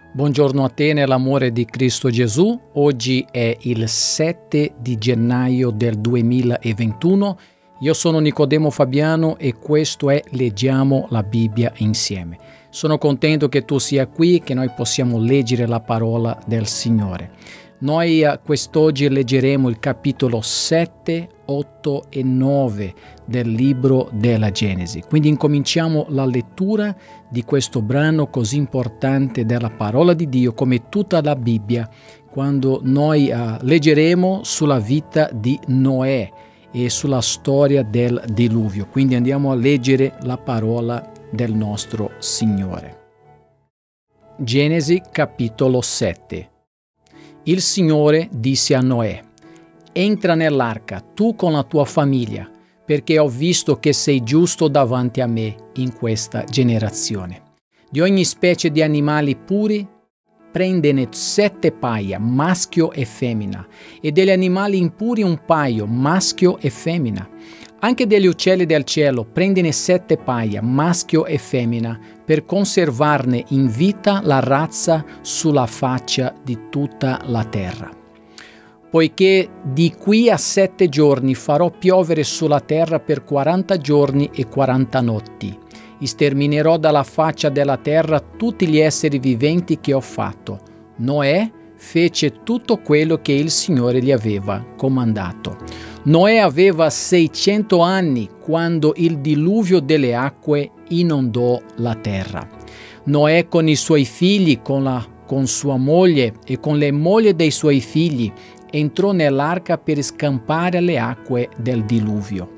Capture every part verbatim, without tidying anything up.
Buongiorno a te nell'amore di Cristo Gesù. Oggi è il sette di gennaio del duemilaventuno. Io sono Nicodemo Fabiano e questo è Leggiamo la Bibbia insieme. Sono contento che tu sia qui e che noi possiamo leggere la parola del Signore. Noi quest'oggi leggeremo il capitolo sette, otto e nove del libro della Genesi. Quindi incominciamo la lettura di questo brano così importante della parola di Dio, come tutta la Bibbia, quando noi uh, leggeremo sulla vita di Noè e sulla storia del diluvio. Quindi andiamo a leggere la parola del nostro Signore. Genesi capitolo sette. Il Signore disse a Noè: entra nell'arca, tu con la tua famiglia, perché ho visto che sei giusto davanti a me in questa generazione. Di ogni specie di animali puri, prendene sette paia, maschio e femmina, e degli animali impuri un paio, maschio e femmina. Anche degli uccelli del cielo, prendene sette paia, maschio e femmina, per conservarne in vita la razza sulla faccia di tutta la terra. Poiché di qui a sette giorni farò piovere sulla terra per quaranta giorni e quaranta notti. Sterminerò dalla faccia della terra tutti gli esseri viventi che ho fatto. Noè fece tutto quello che il Signore gli aveva comandato. Noè aveva seicento anni quando il diluvio delle acque inondò la terra. Noè con i suoi figli, con, la, con sua moglie e con le mogli dei suoi figli entrò nell'arca per scampare le acque del diluvio.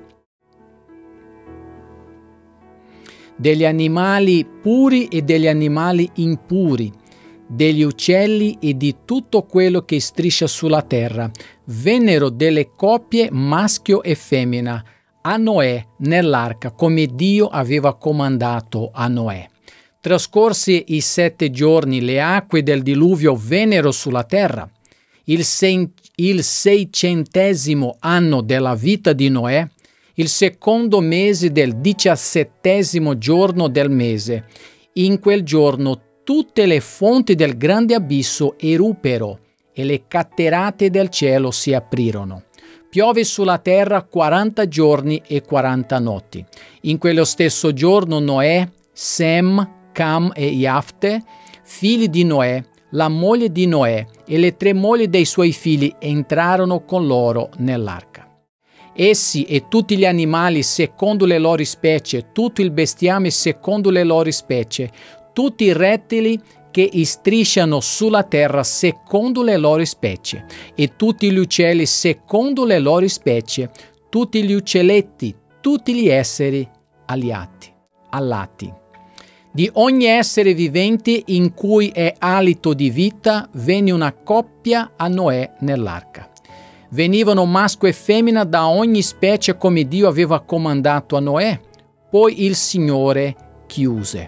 Degli animali puri e degli animali impuri, degli uccelli e di tutto quello che striscia sulla terra, vennero delle coppie maschio e femmina a Noè nell'arca, come Dio aveva comandato a Noè. Trascorsi i sette giorni, le acque del diluvio vennero sulla terra. Il, sei, il seicentesimo anno della vita di Noè, il secondo mese del diciassettesimo giorno del mese. In quel giorno tutte le fonti del grande abisso eruppero e le catterate del cielo si aprirono. Piove sulla terra quaranta giorni e quaranta notti. In quello stesso giorno Noè, Sem, Cam e Jafte, figli di Noè, la moglie di Noè e le tre mogli dei suoi figli entrarono con loro nell'arca. Essi e tutti gli animali secondo le loro specie, tutto il bestiame secondo le loro specie, tutti i rettili che strisciano sulla terra secondo le loro specie, e tutti gli uccelli secondo le loro specie, tutti gli uccelletti, tutti gli esseri aliati, allati. Di ogni essere vivente in cui è alito di vita, venne una coppia a Noè nell'arca. Venivano maschio e femmina da ogni specie come Dio aveva comandato a Noè. Poi il Signore chiuse.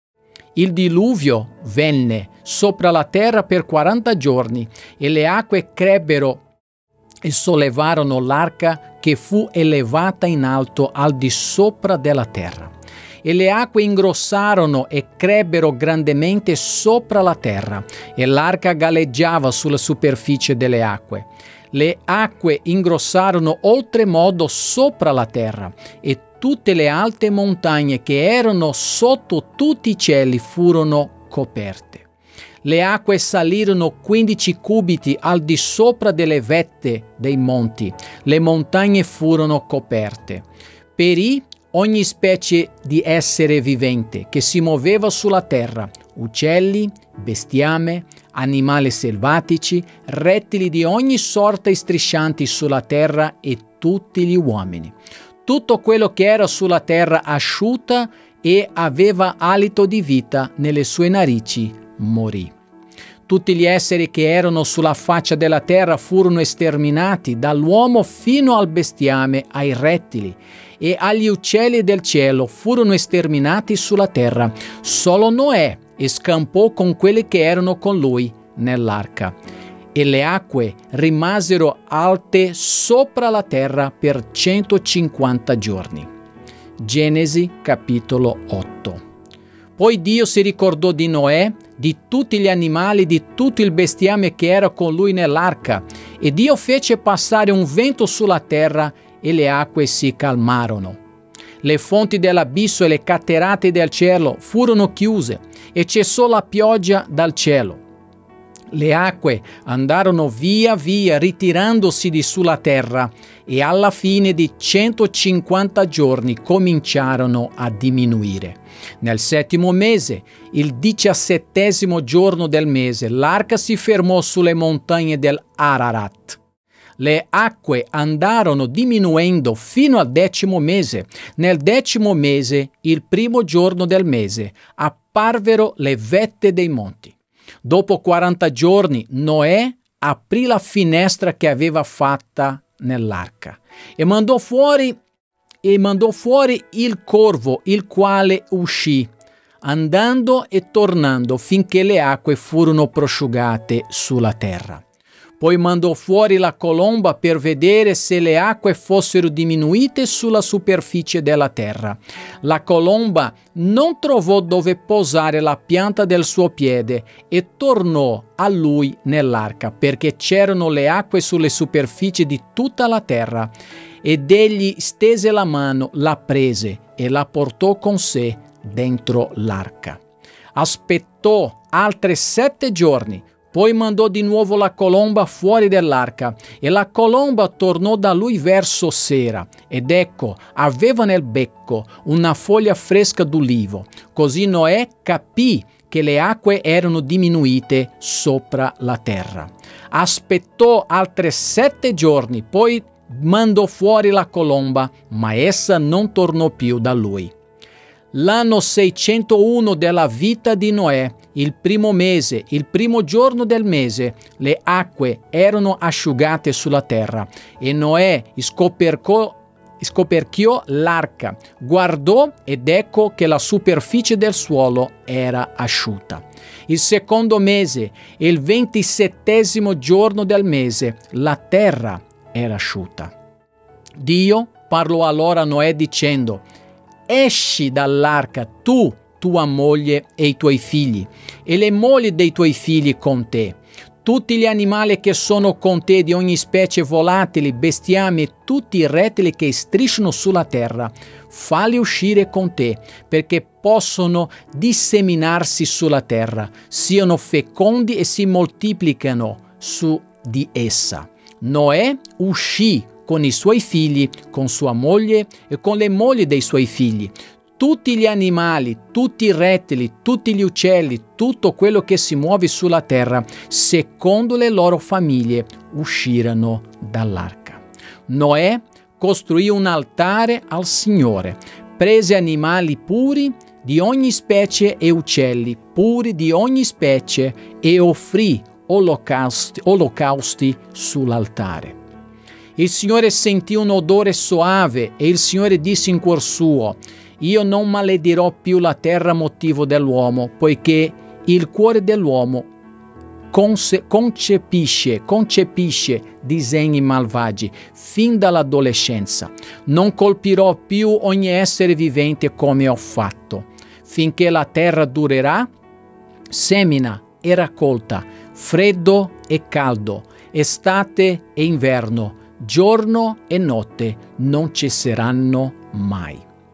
Il diluvio venne sopra la terra per quaranta giorni e le acque crebbero e sollevarono l'arca che fu elevata in alto al di sopra della terra. E le acque ingrossarono e crebbero grandemente sopra la terra, e l'arca galleggiava sulla superficie delle acque. Le acque ingrossarono oltremodo sopra la terra, e tutte le alte montagne che erano sotto tutti i cieli furono coperte. Le acque salirono quindici cubiti al di sopra delle vette dei monti. Le montagne furono coperte. Perì ogni specie di essere vivente che si muoveva sulla terra, uccelli, bestiame, animali selvatici, rettili di ogni sorta striscianti sulla terra e tutti gli uomini. Tutto quello che era sulla terra asciutta e aveva alito di vita nelle sue narici morì. Tutti gli esseri che erano sulla faccia della terra furono sterminati, dall'uomo fino al bestiame, ai rettili, e agli uccelli del cielo furono sterminati sulla terra. Solo Noè scampò con quelli che erano con lui nell'arca. E le acque rimasero alte sopra la terra per centocinquanta giorni. Genesi capitolo otto. Poi Dio si ricordò di Noè, di tutti gli animali, di tutto il bestiame che era con lui nell'arca. E Dio fece passare un vento sulla terra e le acque si calmarono. Le fonti dell'abisso e le catterate del cielo furono chiuse e cessò la pioggia dal cielo. Le acque andarono via via ritirandosi di sulla terra e alla fine di centocinquanta giorni cominciarono a diminuire. Nel settimo mese, il diciassettesimo giorno del mese, l'arca si fermò sulle montagne dell'Ararat. Le acque andarono diminuendo fino al decimo mese. Nel decimo mese, il primo giorno del mese, apparvero le vette dei monti. Dopo quaranta giorni, Noè aprì la finestra che aveva fatta nell'arca e mandò fuori, e mandò fuori il corvo, il quale uscì, andando e tornando finché le acque furono prosciugate sulla terra. Poi mandò fuori la colomba per vedere se le acque fossero diminuite sulla superficie della terra. La colomba non trovò dove posare la pianta del suo piede e tornò a lui nell'arca, perché c'erano le acque sulle superfici di tutta la terra. Ed egli stese la mano, la prese e la portò con sé dentro l'arca. Aspettò altri sette giorni. Poi mandò di nuovo la colomba fuori dell'arca e la colomba tornò da lui verso sera ed ecco, aveva nel becco una foglia fresca d'ulivo. Così Noè capì che le acque erano diminuite sopra la terra. Aspettò altri sette giorni, poi mandò fuori la colomba, ma essa non tornò più da lui. L'anno seicentouno della vita di Noè, il primo mese, il primo giorno del mese, le acque erano asciugate sulla terra e Noè scoperchiò, scoperchiò l'arca, guardò ed ecco che la superficie del suolo era asciutta. Il secondo mese, il ventisettesimo giorno del mese, la terra era asciutta. Dio parlò allora a Noè dicendo: esci dall'arca tu, tua moglie e i tuoi figli, e le mogli dei tuoi figli con te. Tutti gli animali che sono con te di ogni specie volatili, bestiame e tutti i rettili che strisciano sulla terra, falli uscire con te, perché possono disseminarsi sulla terra, siano fecondi e si moltiplicano su di essa. Noè uscì con i suoi figli, con sua moglie e con le mogli dei suoi figli. Tutti gli animali, tutti i rettili, tutti gli uccelli, tutto quello che si muove sulla terra, secondo le loro famiglie, uscirono dall'arca. Noè costruì un altare al Signore, prese animali puri di ogni specie e uccelli puri di ogni specie e offrì olocausti, olocausti sull'altare. Il Signore sentì un odore soave e il Signore disse in cuor suo: io non maledirò più la terra a motivo dell'uomo, poiché il cuore dell'uomo concepisce, concepisce disegni malvagi fin dall'adolescenza. Non colpirò più ogni essere vivente come ho fatto, finché la terra durerà, semina e raccolta, freddo e caldo, estate e inverno, giorno e notte non cesseranno mai.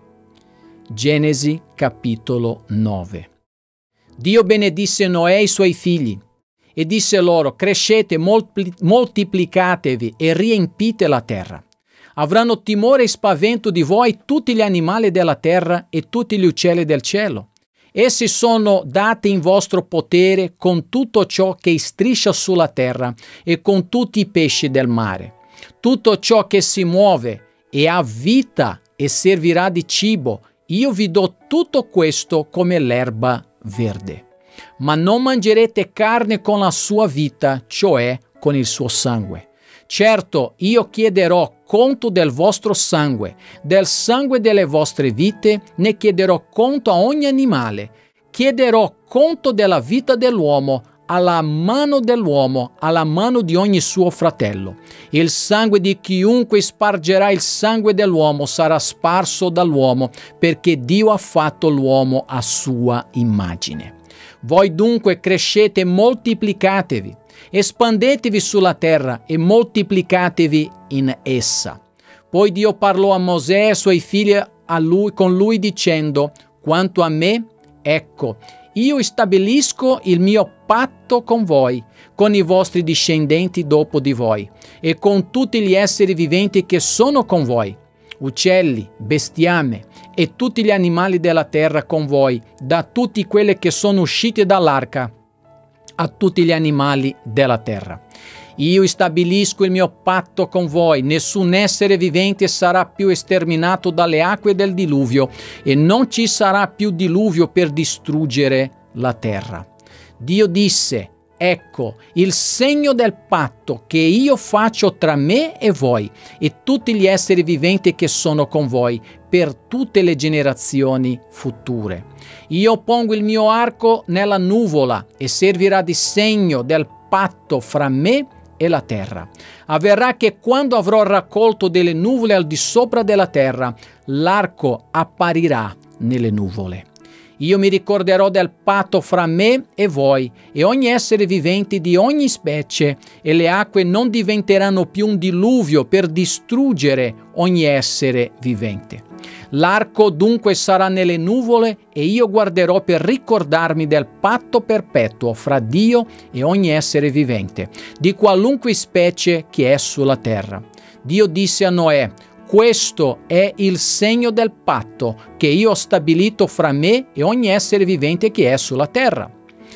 Genesi capitolo nove. Dio benedisse Noè e i suoi figli e disse loro: crescete, moltiplicatevi e riempite la terra. Avranno timore e spavento di voi tutti gli animali della terra e tutti gli uccelli del cielo. Essi sono dati in vostro potere con tutto ciò che striscia sulla terra e con tutti i pesci del mare. Tutto ciò che si muove e ha vita e servirà di cibo, io vi do tutto questo come l'erba verde. Ma non mangerete carne con la sua vita, cioè con il suo sangue. Certo, io chiederò conto del vostro sangue, del sangue delle vostre vite, ne chiederò conto a ogni animale. Chiederò conto della vita dell'uomo, alla mano dell'uomo, alla mano di ogni suo fratello. Il sangue di chiunque spargerà il sangue dell'uomo sarà sparso dall'uomo, perché Dio ha fatto l'uomo a sua immagine. Voi dunque crescete e moltiplicatevi, espandetevi sulla terra e moltiplicatevi in essa. Poi Dio parlò a Mosè e ai suoi figli a lui, con lui dicendo: quanto a me, ecco, io stabilisco il mio patto con voi, con i vostri discendenti dopo di voi, e con tutti gli esseri viventi che sono con voi, uccelli, bestiame e tutti gli animali della terra con voi, da tutti quelli che sono usciti dall'arca a tutti gli animali della terra. Io stabilisco il mio patto con voi, nessun essere vivente sarà più sterminato dalle acque del diluvio, e non ci sarà più diluvio per distruggere la terra. Dio disse: ecco il segno del patto che io faccio tra me e voi e tutti gli esseri viventi che sono con voi per tutte le generazioni future. Io pongo il mio arco nella nuvola e servirà di segno del patto fra me e la terra. Avverrà che quando avrò raccolto delle nuvole al di sopra della terra, l'arco apparirà nelle nuvole. Io mi ricorderò del patto fra me e voi e ogni essere vivente di ogni specie, e le acque non diventeranno più un diluvio per distruggere ogni essere vivente. L'arco dunque sarà nelle nuvole, e io guarderò per ricordarmi del patto perpetuo fra Dio e ogni essere vivente, di qualunque specie che è sulla terra. Dio disse a Noè: questo è il segno del patto che io ho stabilito fra me e ogni essere vivente che è sulla terra.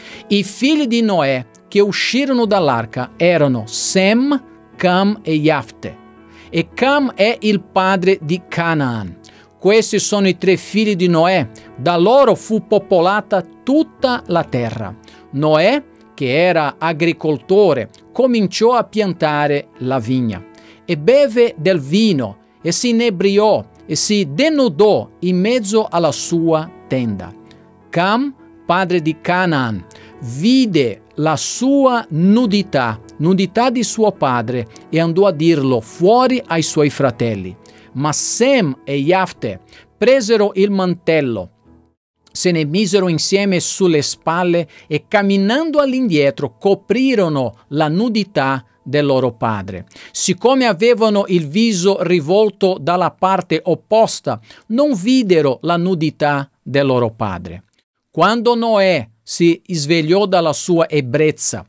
I figli di Noè che uscirono dall'arca erano Sem, Cam e Jafte, e Cam è il padre di Canaan. Questi sono i tre figli di Noè, da loro fu popolata tutta la terra. Noè, che era agricoltore, cominciò a piantare la vigna e beve del vino, e si inebriò e si denudò in mezzo alla sua tenda. Cam, padre di Canaan, vide la sua nudità, nudità di suo padre, e andò a dirlo fuori ai suoi fratelli. Ma Sem e Jafte presero il mantello, se ne misero insieme sulle spalle e, camminando all'indietro, coprirono la nudità del loro padre. Siccome avevano il viso rivolto dalla parte opposta, non videro la nudità del loro padre. Quando Noè si svegliò dalla sua ebbrezza,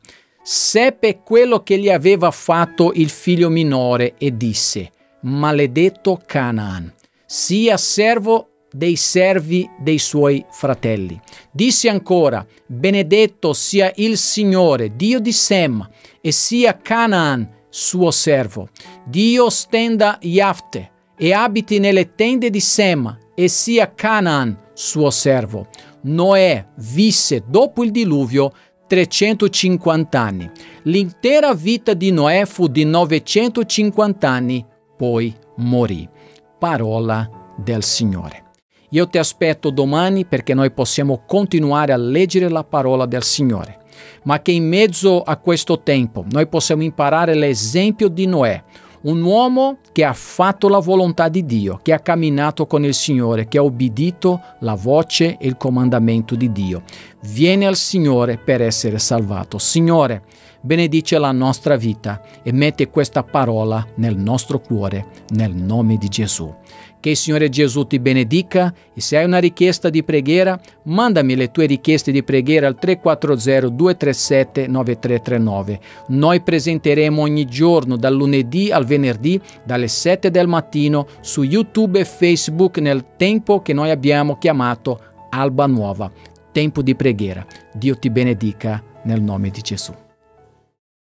seppe quello che gli aveva fatto il figlio minore e disse: maledetto Canaan, sia servo dei servi dei suoi fratelli. Disse ancora: benedetto sia il Signore, Dio di Sem, e sia Canaan suo servo. Dio stenda Jafte e abiti nelle tende di Sem, e sia Canaan suo servo. Noè visse dopo il diluvio trecentocinquanta anni. L'intera vita di Noè fu di novecentocinquanta anni, poi morì. Parola del Signore. Io ti aspetto domani, perché noi possiamo continuare a leggere la parola del Signore, ma che in mezzo a questo tempo noi possiamo imparare l'esempio di Noè, un uomo che ha fatto la volontà di Dio, che ha camminato con il Signore, che ha obbedito la voce e il comandamento di Dio. Vieni al Signore per essere salvato. Signore, benedice la nostra vita e mette questa parola nel nostro cuore, nel nome di Gesù. Che il Signore Gesù ti benedica, e se hai una richiesta di preghiera, mandami le tue richieste di preghiera al tre quattro zero due tre sette nove tre tre nove. Noi presenteremo ogni giorno, dal lunedì al venerdì, dalle sette del mattino, su YouTube e Facebook, nel tempo che noi abbiamo chiamato Alba Nuova, tempo di preghiera. Dio ti benedica nel nome di Gesù.